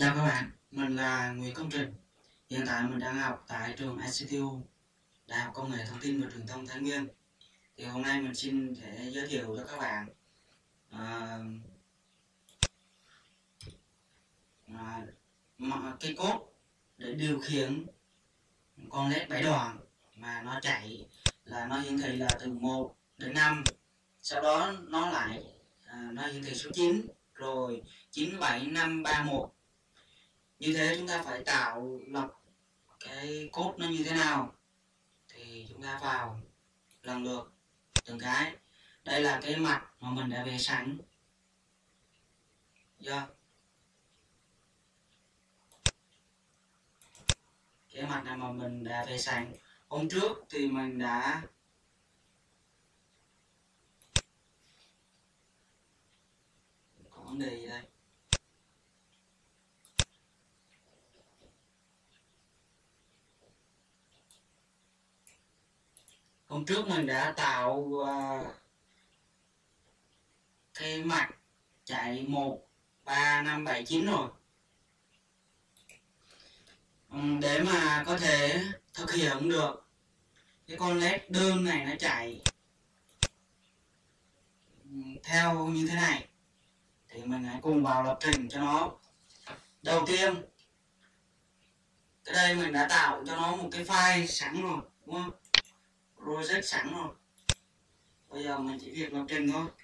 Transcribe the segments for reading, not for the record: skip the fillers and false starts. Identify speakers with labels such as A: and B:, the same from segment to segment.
A: Chào các bạn, mình là Nguyễn Công Trình. Hiện tại mình đang học tại trường ICTU, Đại học Công nghệ Thông tin và Truyền thông Thái Nguyên. Thì hôm nay mình xin thể giới thiệu cho các bạn cái code để điều khiển con led 7 đoạn mà nó chạy là nó hiển thị là từ 1 đến 5, sau đó nó lại nó hiển thị số 9 rồi 97531. Như thế chúng ta phải tạo lập cái code nó như thế nào thì chúng ta vào lần lượt từng cái. Đây là cái mặt mà mình đã vẽ sẵn do cái mặt này mà mình đã vẽ sẵn hôm trước thì mình đã có vấn đề gì đây. Hôm trước mình đã tạo cái mặt chạy 1, 3, 5, 7, 9 rồi. Để mà có thể thực hiện được cái con led đơn này nó chạy theo như thế này thì mình hãy cùng vào lập trình cho nó. Đầu tiên, cái đây mình đã tạo cho nó một cái file sẵn rồi, đúng không? Project sẵn rồi. Bây giờ mình chỉ việc lập trình thôi.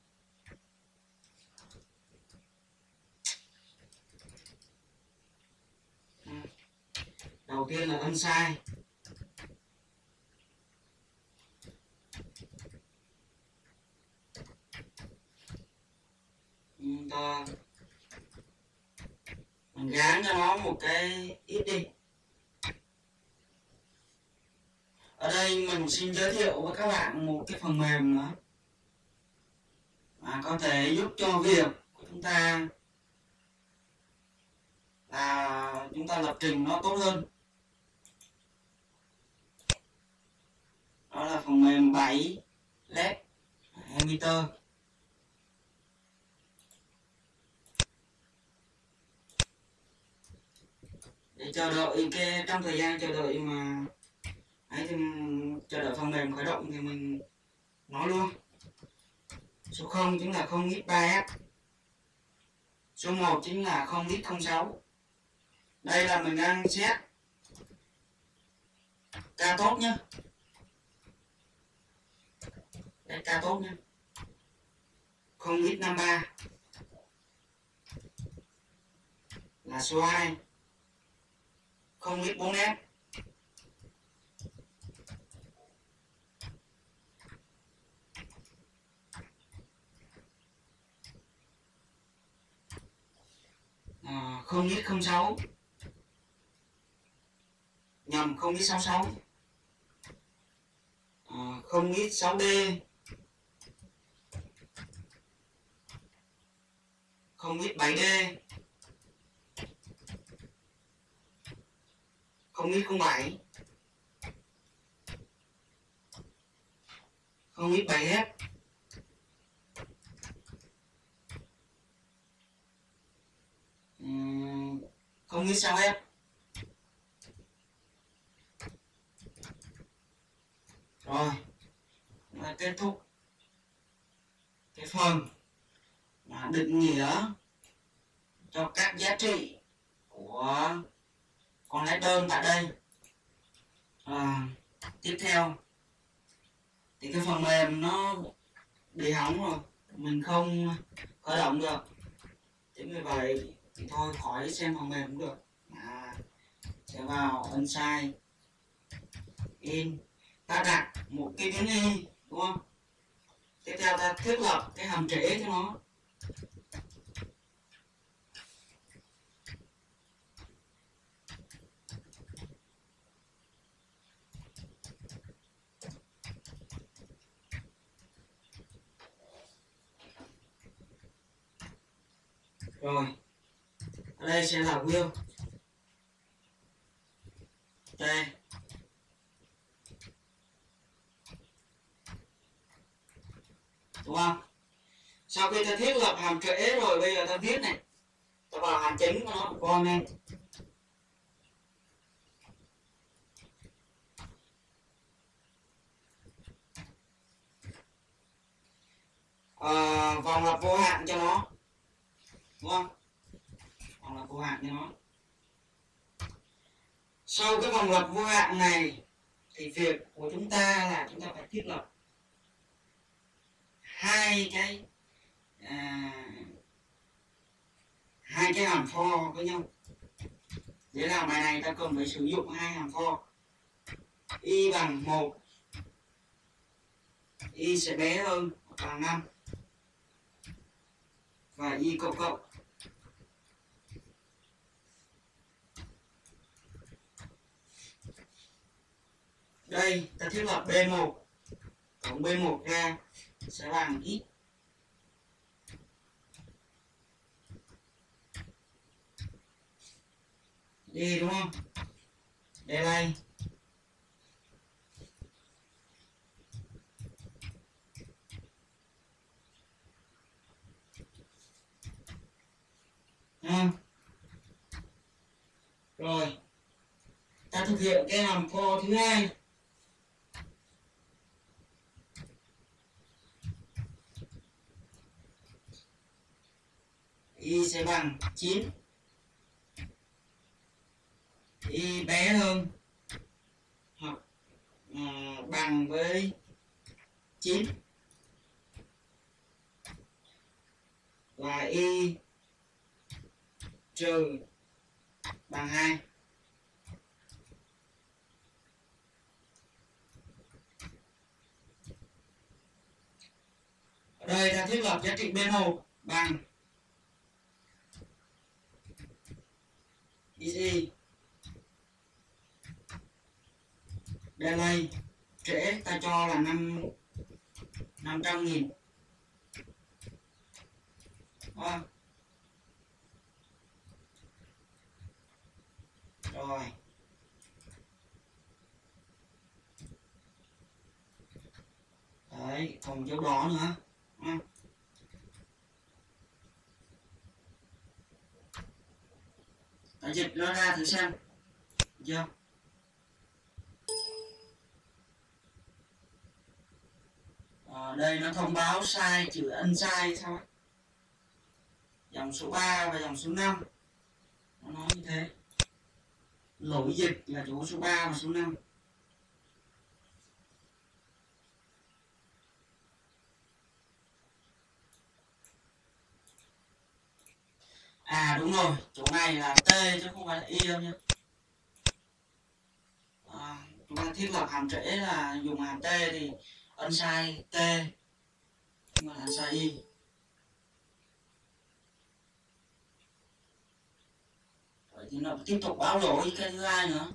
A: Đầu tiên là unsigned. Mình gán cho nó một cái ít đi. Ở đây mình xin giới thiệu với các bạn một cái phần mềm nữa mà có thể giúp cho việc của chúng ta là chúng ta lập trình nó tốt hơn. Đó là phần mềm 7 LED emitter. Để chờ đợi trong thời gian chờ đợi mà chờ đợi phần mềm khởi động thì mình nói luôn. Số 0 chính là 0x3f, số 1 chính là 0x06. Đây là mình đang set ca tốt nhé. Đây ca tốt nhé. 0x53 là số 2, 0x4f à, 0x06 nhầm 0x66 0x6d 0x7d 0x07 0x7f 0x6f. Rồi là kết thúc cái phần mà định nghĩa cho các giá trị của con led đơn tại đây. Tiếp theo thì cái phần mềm nó bị hỏng rồi, mình không khởi động được. Chính vì vậy thì thôi khỏi xem phần mềm cũng được, sẽ vào unsigned in, ta đặt một cái biến y, đúng không? Tiếp theo ta thiết lập cái hàm trễ cho nó. Rồi, ở đây sẽ là wheel. Đây. Đúng không? Sau khi ta thiết lập hàm trễ rồi, bây giờ ta viết này, ta vào hàm chính của nó coi men. Vòng lặp vô hạn cho nó, đúng không? Vòng lặp vô hạn cho nó. Sau cái vòng lặp vô hạn này thì việc của chúng ta là chúng ta phải thiết lập hai cái hàm for với nhau. Để làm bài này ta cần phải sử dụng hai hàm for. Y bằng 1, y sẽ bé hơn hoặc bằng 5, và y cộng cộng. Đây ta thiết lập B1 cộng B1 ra sẽ bằng x. Đi đúng không? Đây đây. Rồi ta thực hiện cái hàm for thứ hai. Y sẽ bằng 9, y bé hơn hoặc bằng với 9, và y trừ bằng 2. Ở đây ta thiết lập giá trị B1 bằng y. Delay trễ ta cho là 500.000. Rồi. Đấy, còn dấu đỏ nữa. Ta dịch nó ra thử xem. Được chưa? Đây nó thông báo sai, chữ ân sai sao ấy. Dòng số 3 và dòng số 5 nó nói như thế. Lỗi dịch là chỗ số 3 và số 5. Đúng rồi, chỗ này là T chứ không phải là Y đâu nhé. Chúng ta thiết lập hàm trễ là dùng hàm T thì ân sai T, nhưng mà là ân sai Y. Vậy thì nó tiếp tục báo lỗi cái thứ hai nữa.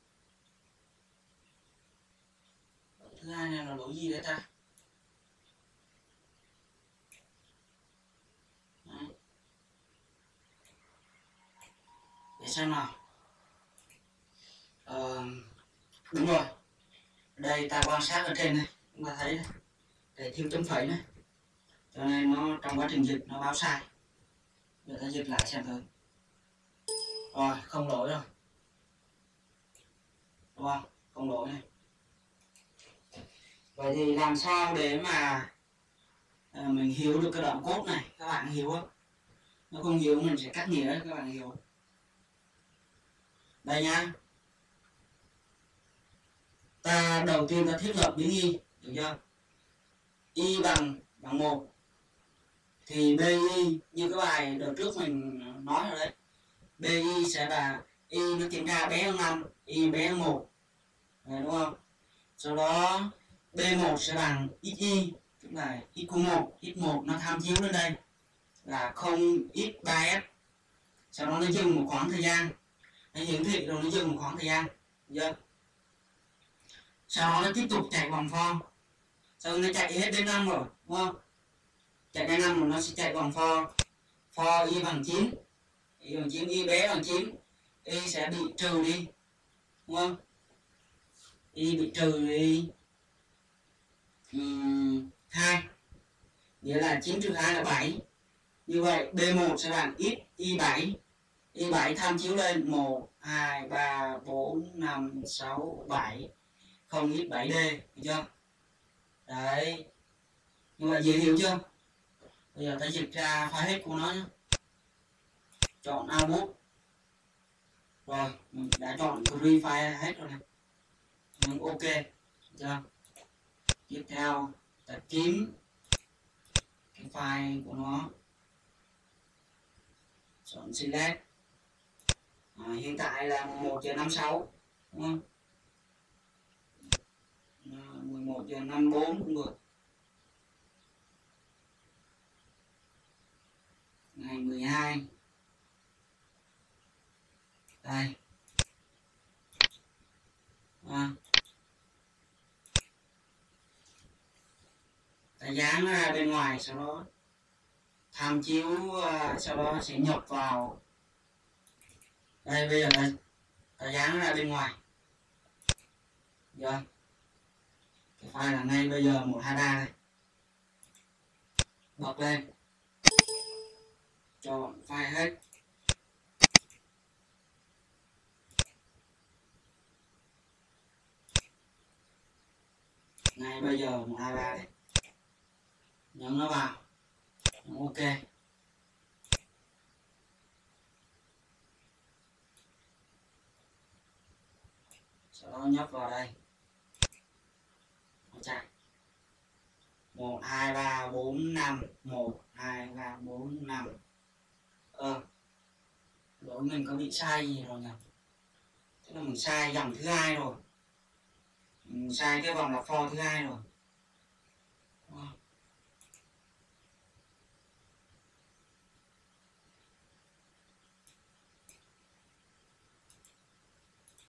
A: Thứ hai này là lỗi gì đấy ta? Để xem nào. Đúng rồi. Đây ta quan sát ở trên này, chúng ta thấy này. Để thiếu chấm phẩy này. Cho nên nó trong quá trình dịch nó báo sai. Giờ ta dịch lại xem thử. Rồi, không lỗi rồi. Đúng không? Không lỗi này. Vậy thì làm sao để mà mình hiểu được cái đoạn code này? Các bạn hiểu không? Nếu không hiểu mình sẽ cắt nghĩa các bạn hiểu. Đây nha. Ta đầu tiên ta thiết lập biến y, được chưa? Y bằng 1 thì BI như cái bài đợt trước mình nói rồi đấy. BI sẽ là Y nó kiểm tra bé hơn 5, Y bé hơn 1. Đấy, đúng không? Sau đó B1 sẽ bằng XY, tức là x1, x1 nó tham chiếu lên đây là 0x3s. Sau đó nó dừng một khoảng thời gian, nó hiển thị rồi nó dừng một khoảng thời gian, được chưa? Sau đó nó tiếp tục chạy vòng for. Sau nó chạy hết đến 5 rồi, đúng không? Chạy đến 5 rồi nó sẽ chạy vòng for Y bằng 9, Y bằng 9, Y bé bằng 9, Y sẽ bị trừ đi, đúng không? Y bị trừ đi 2, nghĩa là 9 trừ 2 là 7. Như vậy B1 sẽ bằng x Y7 Y7 tham chiếu lên 1, 2, 3, 4, 5, 6, 7, không ít 7D, được chưa? Đấy, như vậy dễ hiểu chưa? Bây giờ ta dịch ra file hết của nó nhé. Chọn output. Rồi, mình đã chọn free file hết rồi này. Nhấn OK, được chưa? Tiếp theo, ta kiếm cái file của nó. Chọn select. Hiện tại là 11:56, đúng không? 11:54 cũng được. Ngày 12. Đây. Ta dán ra bên ngoài, sau đó tham chiếu, sau đó sẽ nhập vào. Đây, bây giờ ta dán ra bên ngoài. Rồi. Cái file là ngay bây giờ 123 này. Bật lên. Chọn file hết. Ngay bây giờ 123 này. Nhấn nó vào. Nhấn OK. Sau đó nhấp vào đây. Nó chạy. 1, 2, 3, 4, 5. 1, 2, 3, 4, 5. Lỗi mình có bị sai gì rồi nhỉ? Tức là mình sai dòng thứ hai rồi. Mình sai cái vòng lặp for thứ hai rồi.